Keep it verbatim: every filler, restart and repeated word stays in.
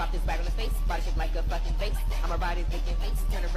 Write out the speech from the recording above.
Pop this bag on his face, body shape like a fucking face. I'ma ride his dick in face, turn